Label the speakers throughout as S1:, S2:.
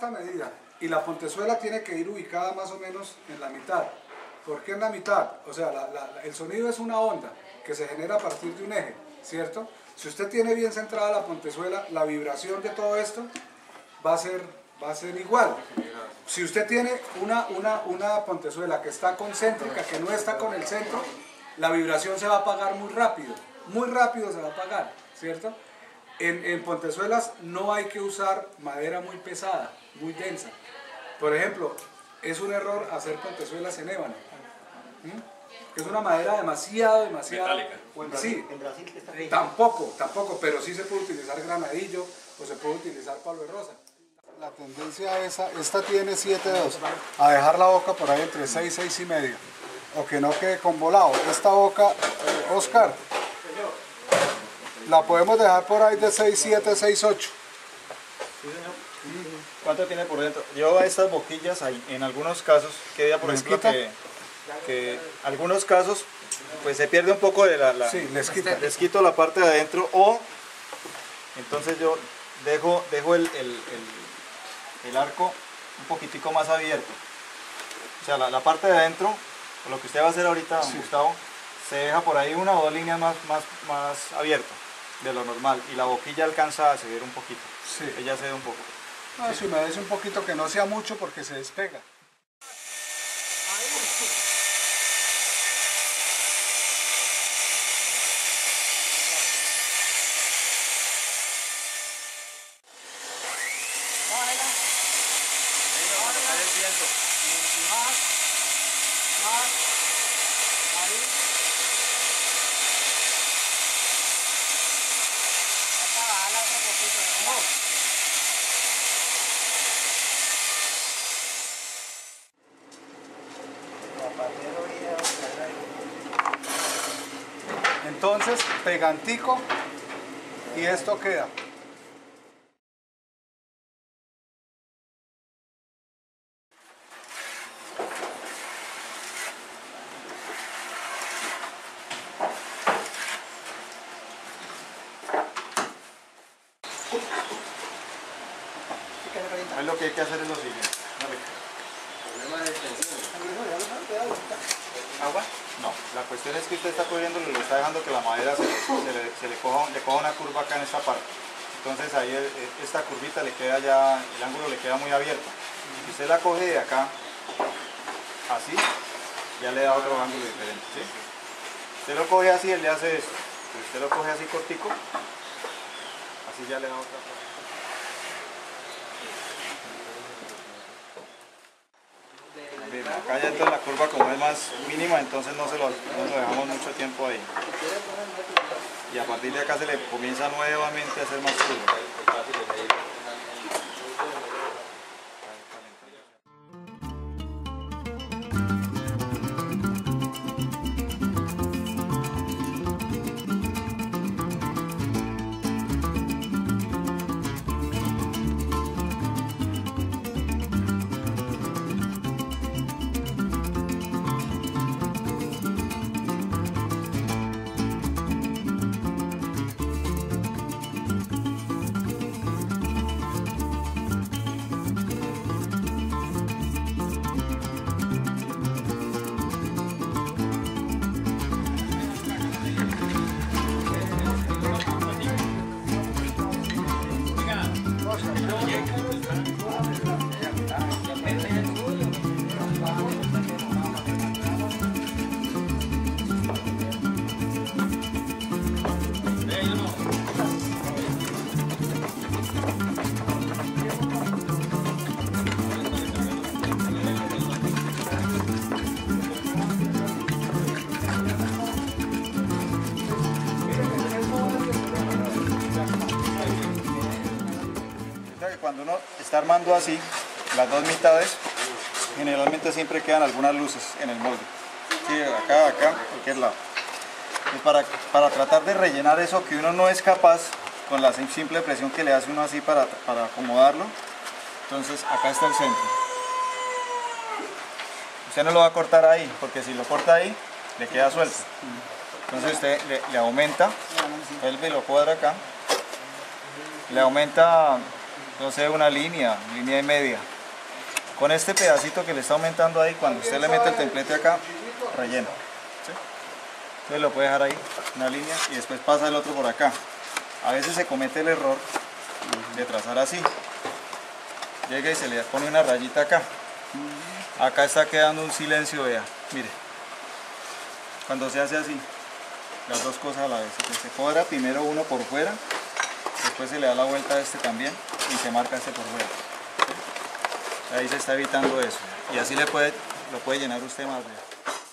S1: esta medida y la pontezuela tiene que ir ubicada más o menos en la mitad. ¿Por qué en la mitad? O sea, el sonido es una onda que se genera a partir de un eje, ¿cierto? Si usted tiene bien centrada la pontezuela, la vibración de todo esto va a ser igual. Si usted tiene una pontezuela que está concéntrica, que no está con el centro, la vibración se va a apagar muy rápido se va a apagar, ¿cierto? En pontezuelas no hay que usar madera muy pesada, muy densa. Por ejemplo, es un error hacer pontezuelas en ébano, que es una madera demasiado...
S2: Metálica.
S1: Sí,
S3: en Brasil que está
S1: tampoco, pero sí se puede utilizar granadillo o se puede utilizar palo de rosa. La tendencia esta tiene 7/2, a dejar la boca por ahí entre 6 y 6,5, o que no quede con volado. Esta boca, Oscar, la podemos dejar por ahí de 6,7, 6,8.
S2: Sí, señor. ¿Cuánto tiene por dentro? Yo a estas boquillas, en algunos casos, que ya por ejemplo que algunos casos pues se pierde un poco de
S1: sí,
S2: les quito la parte de adentro, o entonces yo dejo el arco un poquitico más abierto. O sea, la parte de adentro, lo que usted va a hacer ahorita, don Gustavo, se deja por ahí 1 o 2 líneas más abierto de lo normal, y la boquilla alcanza a ceder un poquito.
S1: Sí.
S2: Ella cede un poco.
S1: No, si me des un poquito, que no sea mucho porque se despega. Entonces, pegantico, y esto queda.
S2: Ahí lo que hay que hacer es lo siguiente. ¿Agua? No, la cuestión es que usted está cogiendo, le está dejando que la madera le coja una curva acá en esta parte. Entonces ahí esta curvita le queda ya, el ángulo le queda muy abierto. Si usted la coge de acá, así, ya le da otro ángulo diferente, ¿sí? Usted lo coge así, él le hace esto. Si usted lo coge así cortico, así ya le da otra cosa. Bien, acá ya entonces la curva como es más mínima, entonces no lo dejamos mucho tiempo ahí. Y a partir de acá se le comienza nuevamente a hacer más curva. Cuando uno está armando así, las dos mitades, generalmente siempre quedan algunas luces en el molde. Sí, acá, cualquier lado. Y para tratar de rellenar eso que uno no es capaz, con la simple presión que le hace uno así para acomodarlo, entonces acá está el centro. Usted no lo va a cortar ahí, porque si lo corta ahí, le queda suelto. Entonces usted le aumenta, vuelve y lo cuadra acá, le aumenta no sé, una línea y media. Con este pedacito que le está aumentando ahí, cuando usted le mete el templete acá, rellena. ¿Sí? Entonces lo puede dejar ahí, una línea, y después pasa el otro por acá. A veces se comete el error de trazar así. Llega y se le pone una rayita acá. Acá está quedando un silencio, vea, mire. Cuando se hace así, las dos cosas a la vez, se cuadra primero uno por fuera, después se le da la vuelta a este también y se marca este por fuera. ¿Sí? Ahí se está evitando eso. Y así lo puede llenar usted más, vea.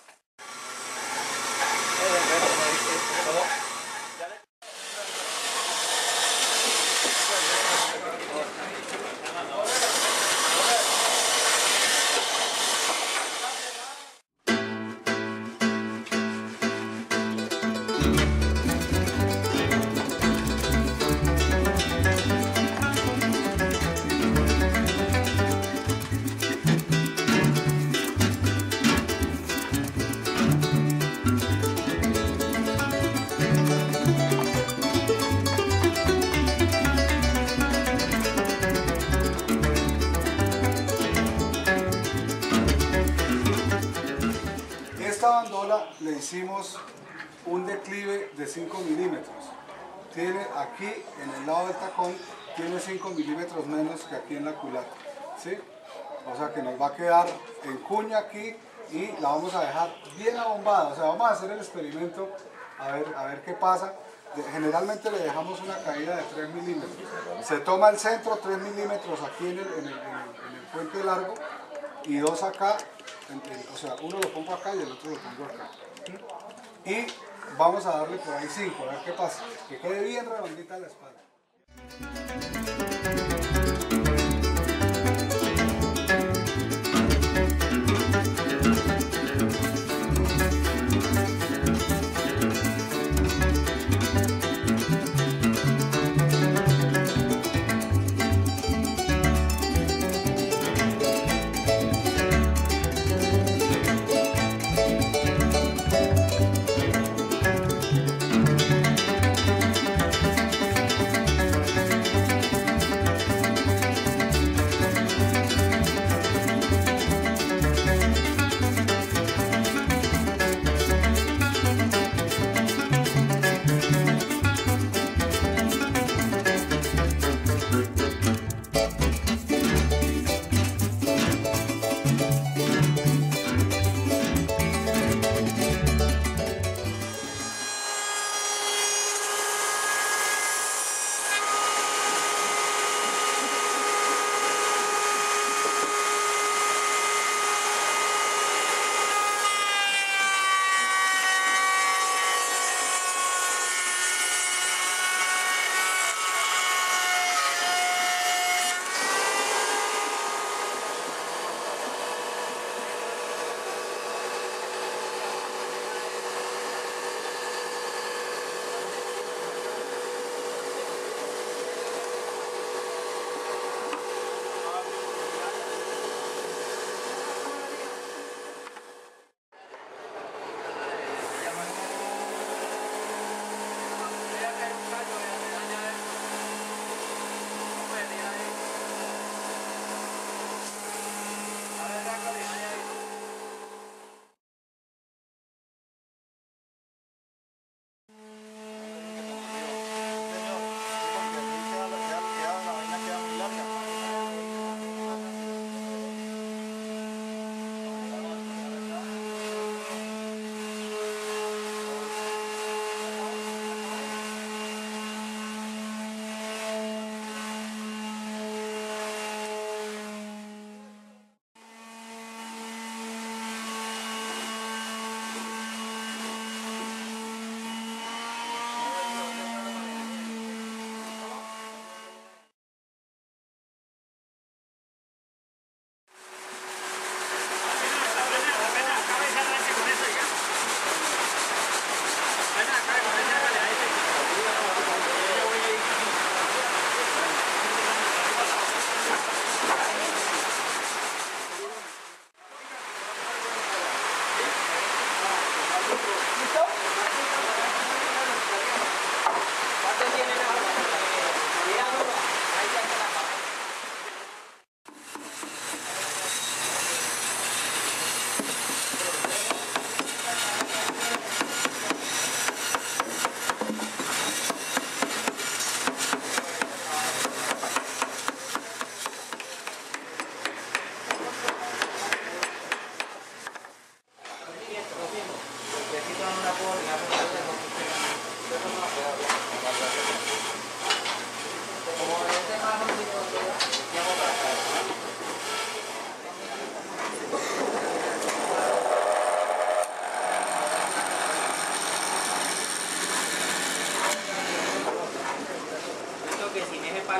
S1: Esta bandola le hicimos un declive de 5 milímetros. Tiene aquí, en el lado del tacón, tiene 5 milímetros menos que aquí en la culata. ¿Sí? O sea que nos va a quedar en cuña aquí y la vamos a dejar bien abombada. O sea, vamos a hacer el experimento a ver qué pasa. Generalmente le dejamos una caída de 3 milímetros. Se toma el centro, 3 milímetros aquí en el puente largo y 2 acá. O sea, uno lo pongo acá y el otro lo pongo acá. Y vamos a darle por ahí 5, a ver qué pasa. Que quede bien redondita la espalda.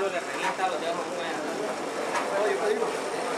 S3: lo que revienta, lo dejo
S1: Oye, te digo.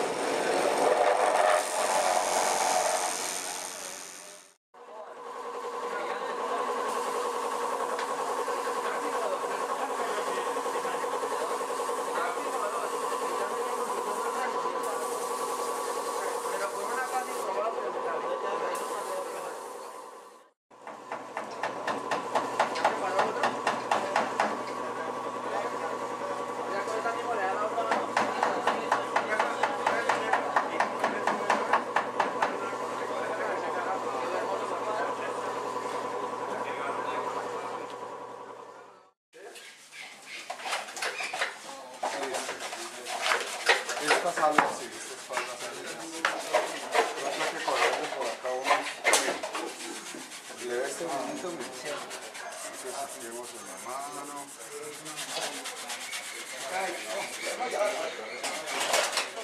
S1: Esta sale así, esta espalda sale así. Otra que correrle por acá unos y de este momento me entonces saquemos en la mano.